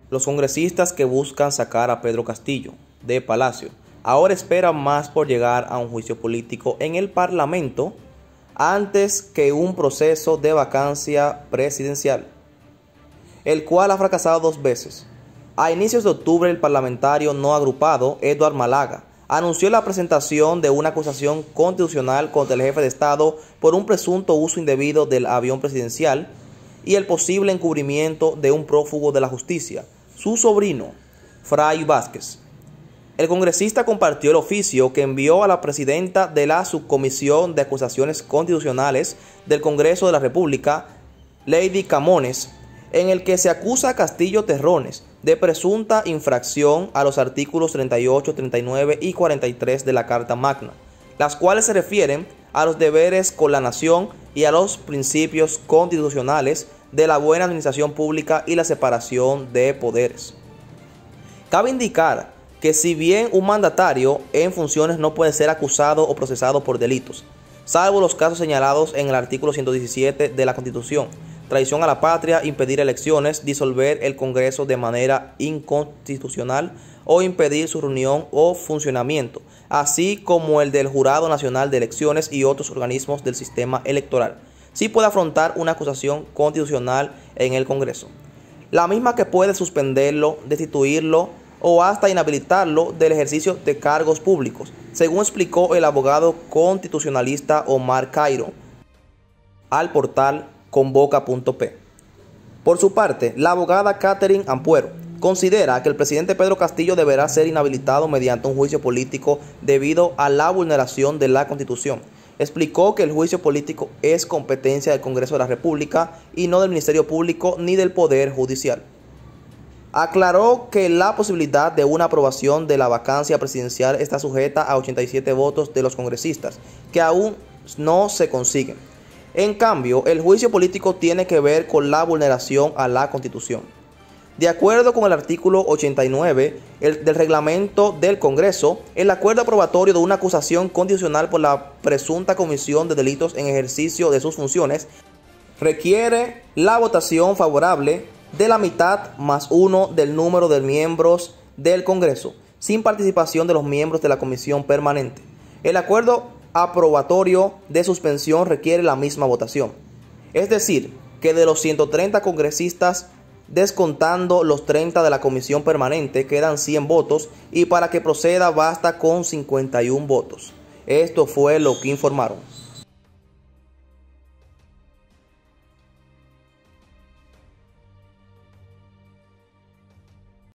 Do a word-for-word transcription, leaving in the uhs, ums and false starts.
Los congresistas que buscan sacar a Pedro Castillo de Palacio ahora esperan más por llegar a un juicio político en el Parlamento antes que un proceso de vacancia presidencial, el cual ha fracasado dos veces. A inicios de octubre, el parlamentario no agrupado, Eduard Málaga, anunció la presentación de una acusación constitucional contra el jefe de Estado por un presunto uso indebido del avión presidencial y el posible encubrimiento de un prófugo de la justicia, su sobrino, Fray Vázquez. El congresista compartió el oficio que envió a la presidenta de la Subcomisión de Acusaciones Constitucionales del Congreso de la República, Lady Camones, en el que se acusa a Castillo Terrones de presunta infracción a los artículos treinta y ocho, treinta y nueve y cuarenta y tres de la Carta Magna, las cuales se refieren a los deberes con la nación y a los principios constitucionales de la buena administración pública y la separación de poderes. Cabe indicar que si bien un mandatario en funciones no puede ser acusado o procesado por delitos, salvo los casos señalados en el artículo ciento diecisiete de la Constitución, traición a la patria, impedir elecciones, disolver el Congreso de manera inconstitucional o impedir su reunión o funcionamiento, así como el del Jurado Nacional de Elecciones y otros organismos del sistema electoral, sí puede afrontar una acusación constitucional en el Congreso, la misma que puede suspenderlo, destituirlo o hasta inhabilitarlo del ejercicio de cargos públicos, según explicó el abogado constitucionalista Omar Cairo al portal convoca punto pe. Por su parte, la abogada Catherine Ampuero considera que el presidente Pedro Castillo deberá ser inhabilitado mediante un juicio político debido a la vulneración de la Constitución. Explicó que el juicio político es competencia del Congreso de la República y no del Ministerio Público ni del Poder Judicial. Aclaró que la posibilidad de una aprobación de la vacancia presidencial está sujeta a ochenta y siete votos de los congresistas, que aún no se consiguen. En cambio, el juicio político tiene que ver con la vulneración a la Constitución. De acuerdo con el artículo ochenta y nueve el, del reglamento del Congreso, el acuerdo aprobatorio de una acusación constitucional por la presunta comisión de delitos en ejercicio de sus funciones requiere la votación favorable de la mitad más uno del número de miembros del Congreso, sin participación de los miembros de la Comisión Permanente. El acuerdo aprobatorio de suspensión requiere la misma votación. Es decir, que de los ciento treinta congresistas, descontando los treinta de la Comisión Permanente, quedan cien votos y para que proceda basta con cincuenta y uno votos. Esto fue lo que informaron.